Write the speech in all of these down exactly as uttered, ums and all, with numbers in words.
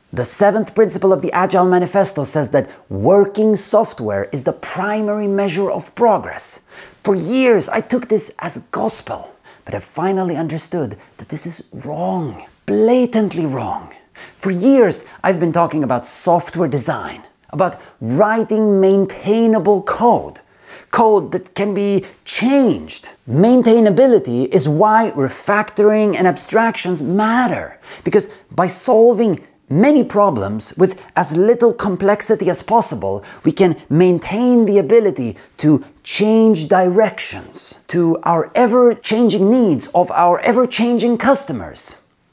The seventh principle of the Agile Manifesto says that working software is the primary measure of progress. For years, I took this as gospel, but I finally understood that this is wrong, blatantly wrong. For years, I've been talking about software design, about writing maintainable code, code that can be changed. Maintainability is why refactoring and abstractions matter, because by solving many problems with as little complexity as possible, we can maintain the ability to change directions to our ever-changing needs of our ever-changing customers.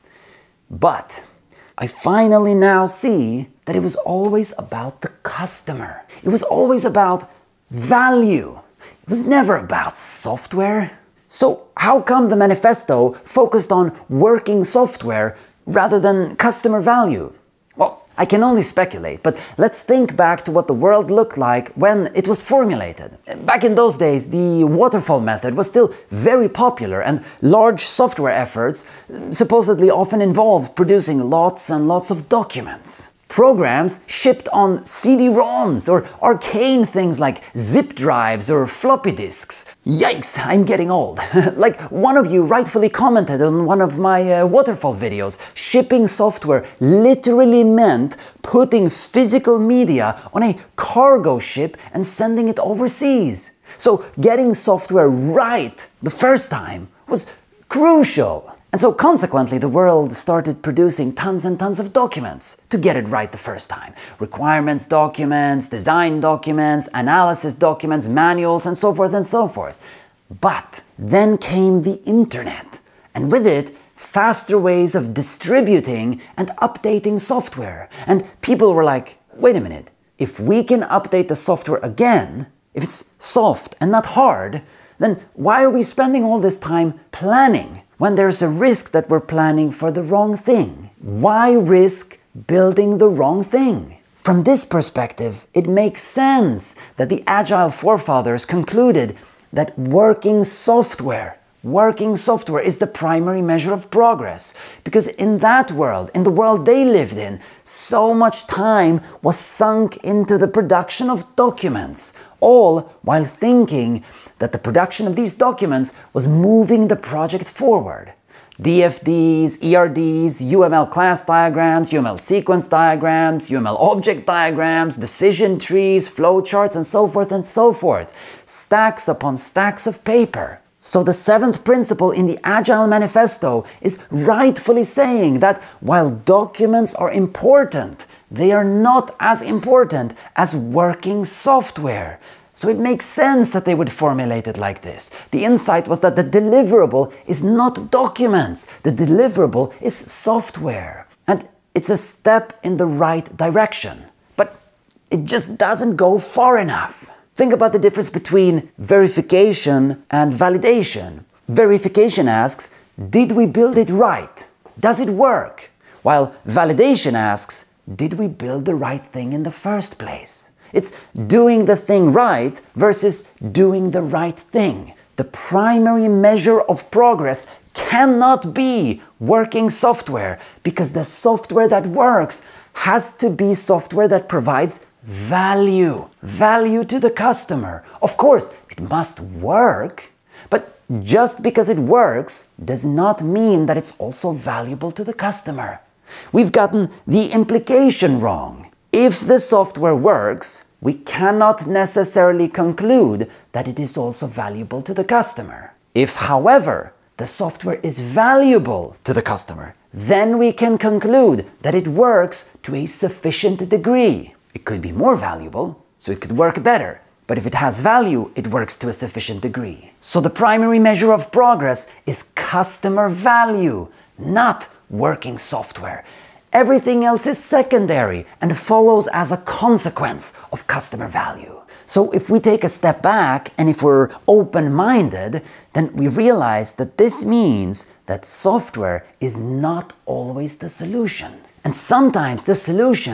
But I finally now see that it was always about the customer. It was always about value. It was never about software. So how come the manifesto focused on working software rather than customer value? Well, I can only speculate, but let's think back to what the world looked like when it was formulated. Back in those days, the waterfall method was still very popular, and large software efforts supposedly often involved producing lots and lots of documents. Programs shipped on C D ROMs or arcane things like zip drives or floppy disks. Yikes, I'm getting old. Like one of you rightfully commented on one of my uh, waterfall videos, shipping software literally meant putting physical media on a cargo ship and sending it overseas. So getting software right the first time was crucial. And so consequently, the world started producing tons and tons of documents to get it right the first time. Requirements documents, design documents, analysis documents, manuals, and so forth and so forth. But then came the internet, and with it, faster ways of distributing and updating software. And people were like, wait a minute, if we can update the software again, if it's soft and not hard, then why are we spending all this time planning when there's a risk that we're planning for the wrong thing? Why risk building the wrong thing? From this perspective, it makes sense that the Agile forefathers concluded that working software, working software is the primary measure of progress. Because in that world, in the world they lived in, so much time was sunk into the production of documents, all while thinking that the production of these documents was moving the project forward. D F Ds, E R Ds, U M L class diagrams, U M L sequence diagrams, U M L object diagrams, decision trees, flowcharts, and so forth and so forth. Stacks upon stacks of paper. So the seventh principle in the Agile Manifesto is rightfully saying that while documents are important, they are not as important as working software. So it makes sense that they would formulate it like this. The insight was that the deliverable is not documents. The deliverable is software. And it's a step in the right direction. But it just doesn't go far enough. Think about the difference between verification and validation. Verification asks, did we build it right? Does it work? While validation asks, did we build the right thing in the first place? It's doing the thing right versus doing the right thing. The primary measure of progress cannot be working software, because the software that works has to be software that provides value. Value to the customer. Of course, it must work, but just because it works does not mean that it's also valuable to the customer. We've gotten the implication wrong. If the software works, we cannot necessarily conclude that it is also valuable to the customer. If, however, the software is valuable to the customer, then we can conclude that it works to a sufficient degree. It could be more valuable, so it could work better. But if it has value, it works to a sufficient degree. So the primary measure of progress is customer value, not working software. Everything else is secondary and follows as a consequence of customer value. So if we take a step back and if we're open-minded, then we realize that this means that software is not always the solution. And sometimes the solution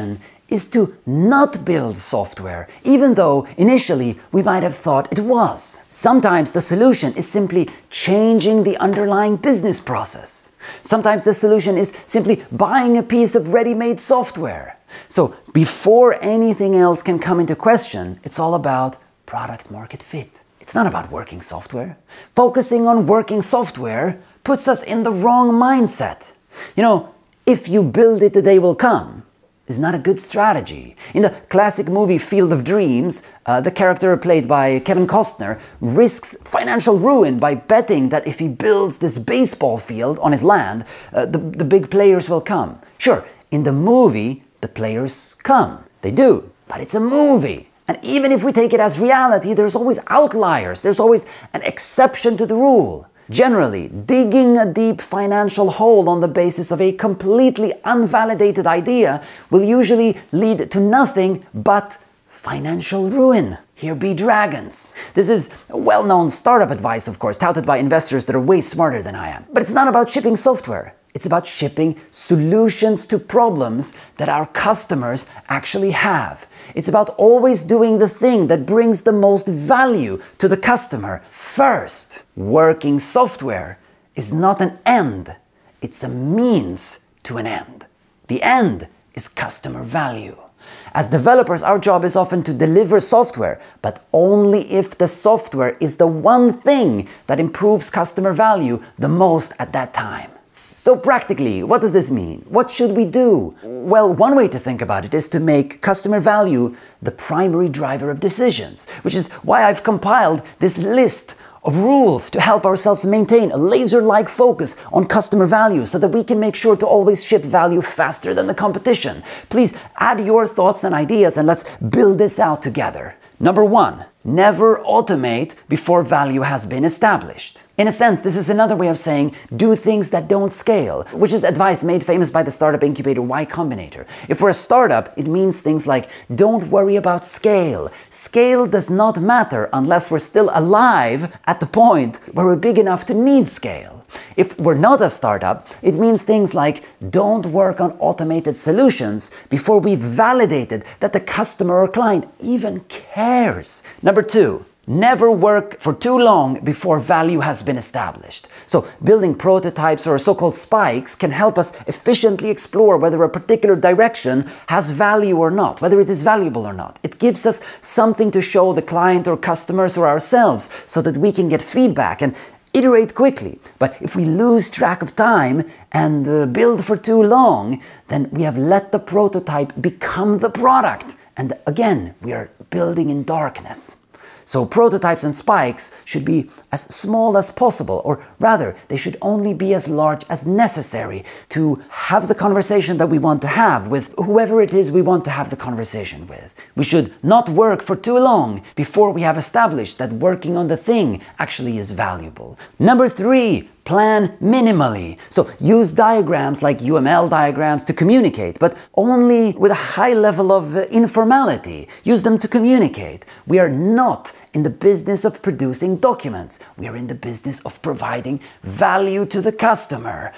is to not build software, even though initially we might have thought it was. Sometimes the solution is simply changing the underlying business process. Sometimes the solution is simply buying a piece of ready-made software. So before anything else can come into question, it's all about product market fit. It's not about working software. Focusing on working software puts us in the wrong mindset. You know, if you build it, the day will come is not a good strategy. In the classic movie Field of Dreams, uh, the character played by Kevin Costner risks financial ruin by betting that if he builds this baseball field on his land, uh, the, the big players will come. Sure, in the movie, the players come. They do, but it's a movie. And even if we take it as reality, there's always outliers. There's always an exception to the rule. Generally, digging a deep financial hole on the basis of a completely unvalidated idea will usually lead to nothing but financial ruin. Here be dragons. This is well-known startup advice, of course, touted by investors that are way smarter than I am. But it's not about shipping software. It's about shipping solutions to problems that our customers actually have. It's about always doing the thing that brings the most value to the customer first. Working software is not an end, it's a means to an end. The end is customer value. As developers, our job is often to deliver software, but only if the software is the one thing that improves customer value the most at that time. So practically, what does this mean? What should we do? Well, one way to think about it is to make customer value the primary driver of decisions, which is why I've compiled this list of rules to help ourselves maintain a laser-like focus on customer value so that we can make sure to always ship value faster than the competition. Please add your thoughts and ideas and let's build this out together. Number one, never automate before value has been established. In a sense, this is another way of saying do things that don't scale, which is advice made famous by the startup incubator Y Combinator. If we're a startup, it means things like don't worry about scale. Scale does not matter unless we're still alive at the point where we're big enough to need scale. If we're not a startup, it means things like don't work on automated solutions before we've validated that the customer or client even cares. Number two, never work for too long before value has been established. So building prototypes or so-called spikes can help us efficiently explore whether a particular direction has value or not, whether it is valuable or not. It gives us something to show the client or customers or ourselves so that we can get feedback and iterate quickly. But if we lose track of time and uh, build for too long, then we have let the prototype become the product. And again, we are building in darkness. So prototypes and spikes should be as small as possible, or rather, they should only be as large as necessary to have the conversation that we want to have with whoever it is we want to have the conversation with. We should not work for too long before we have established that working on the thing actually is valuable. Number three, plan minimally. So use diagrams like U M L diagrams to communicate, but only with a high level of uh, informality. Use them to communicate. We are not in the business of producing documents. We are in the business of providing value to the customer.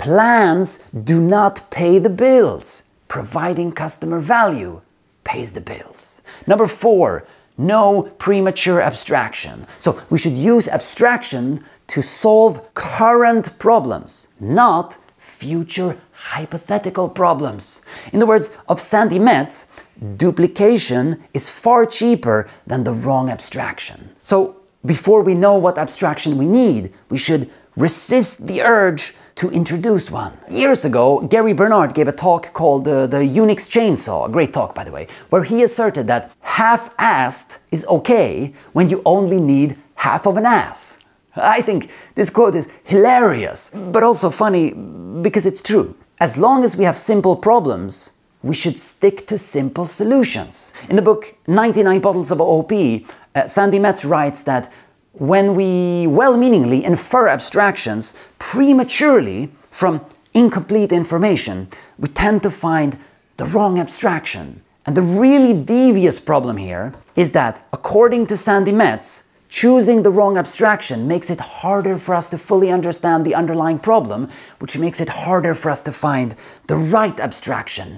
Plans do not pay the bills. Providing customer value pays the bills. Number four, no premature abstraction. So we should use abstraction to solve current problems, not future hypothetical problems. In the words of Sandy Metz, duplication is far cheaper than the wrong abstraction. So before we know what abstraction we need, we should resist the urge to introduce one. Years ago, Gary Bernard gave a talk called uh, the Unix Chainsaw, a great talk by the way, where he asserted that half-assed is okay when you only need half of an ass. I think this quote is hilarious, but also funny because it's true. As long as we have simple problems, we should stick to simple solutions. In the book ninety-nine Bottles of O P, uh, Sandy Metz writes that when we well-meaningly infer abstractions prematurely from incomplete information, we tend to find the wrong abstraction. And the really devious problem here is that, according to Sandy Metz, choosing the wrong abstraction makes it harder for us to fully understand the underlying problem, which makes it harder for us to find the right abstraction.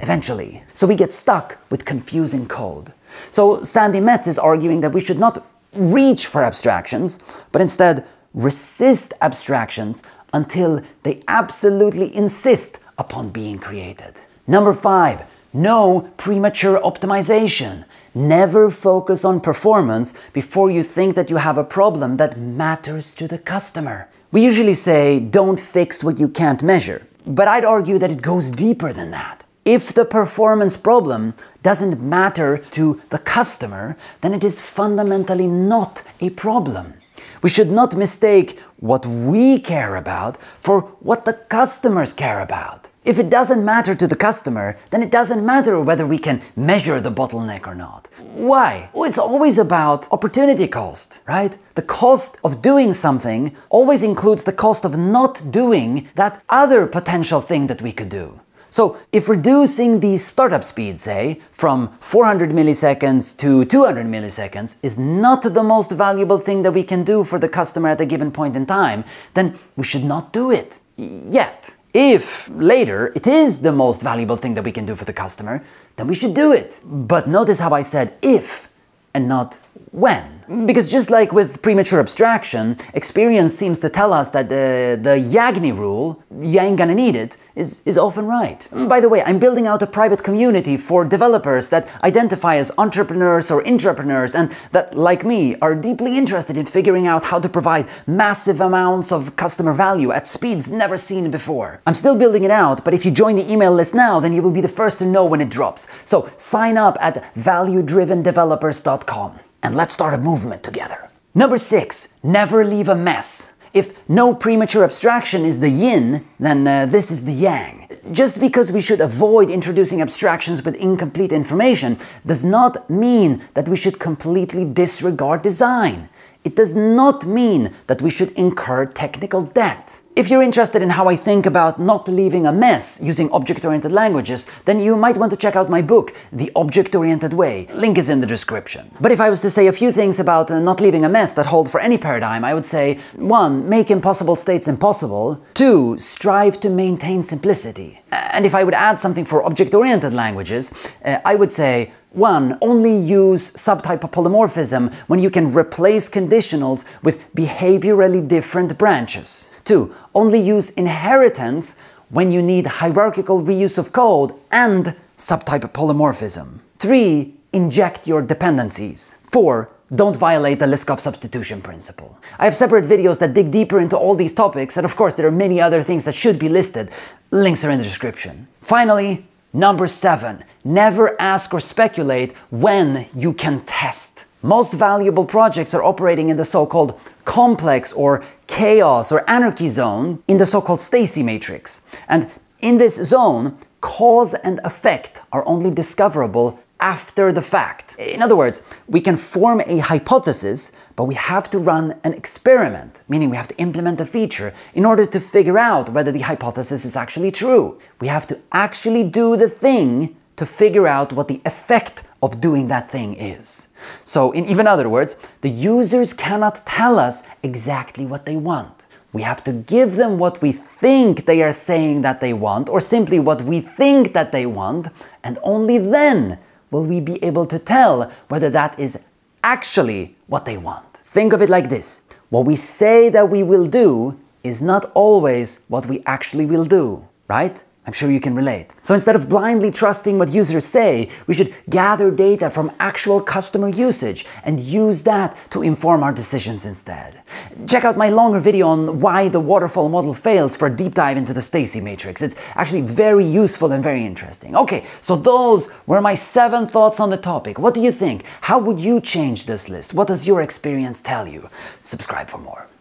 eventually. So we get stuck with confusing code. So Sandi Metz is arguing that we should not reach for abstractions, but instead resist abstractions until they absolutely insist upon being created. Number five, no premature optimization. Never focus on performance before you think that you have a problem that matters to the customer. We usually say, don't fix what you can't measure, but I'd argue that it goes deeper than that. If the performance problem doesn't matter to the customer, then it is fundamentally not a problem. We should not mistake what we care about for what the customers care about. If it doesn't matter to the customer, then it doesn't matter whether we can measure the bottleneck or not. Why? Well, it's always about opportunity cost, right? The cost of doing something always includes the cost of not doing that other potential thing that we could do. So if reducing the startup speed, say, from four hundred milliseconds to two hundred milliseconds is not the most valuable thing that we can do for the customer at a given point in time, then we should not do it yet. If later it is the most valuable thing that we can do for the customer, then we should do it. But notice how I said if and not when. Because just like with premature abstraction, experience seems to tell us that the, the Yagni rule, you ain't gonna need it, is, is often right. By the way, I'm building out a private community for developers that identify as entrepreneurs or intrapreneurs and that, like me, are deeply interested in figuring out how to provide massive amounts of customer value at speeds never seen before. I'm still building it out, but if you join the email list now, then you will be the first to know when it drops. So sign up at value driven developers dot com. And let's start a movement together. Number six, never leave a mess. If no premature abstraction is the yin, then uh, this is the yang. Just because we should avoid introducing abstractions with incomplete information does not mean that we should completely disregard design. It does not mean that we should incur technical debt. If you're interested in how I think about not leaving a mess using object-oriented languages, then you might want to check out my book, The Object-Oriented Way. Link is in the description. But if I was to say a few things about uh, not leaving a mess that hold for any paradigm, I would say, one, make impossible states impossible. Two, strive to maintain simplicity. And if I would add something for object-oriented languages, uh, I would say, one, only use subtype polymorphism when you can replace conditionals with behaviorally different branches. Two, only use inheritance when you need hierarchical reuse of code and subtype polymorphism. Three, inject your dependencies. Four, don't violate the Liskov substitution principle. I have separate videos that dig deeper into all these topics, and of course there are many other things that should be listed. Links are in the description. Finally, number seven, never ask or speculate when you can test. Most valuable projects are operating in the so-called complex or chaos or anarchy zone in the so-called Stacy matrix. And in this zone, cause and effect are only discoverable after the fact. In other words, we can form a hypothesis, but we have to run an experiment, meaning we have to implement a feature in order to figure out whether the hypothesis is actually true. We have to actually do the thing to figure out what the effect of doing that thing is. So, in even other words, the users cannot tell us exactly what they want. We have to give them what we think they are saying that they want, or simply what we think that they want, and only then will we be able to tell whether that is actually what they want. Think of it like this. What we say that we will do is not always what we actually will do, right? I'm sure you can relate. So instead of blindly trusting what users say, we should gather data from actual customer usage and use that to inform our decisions instead. Check out my longer video on why the waterfall model fails for a deep dive into the Stacy matrix. It's actually very useful and very interesting. Okay, so those were my seven thoughts on the topic. What do you think? How would you change this list? What does your experience tell you? Subscribe for more.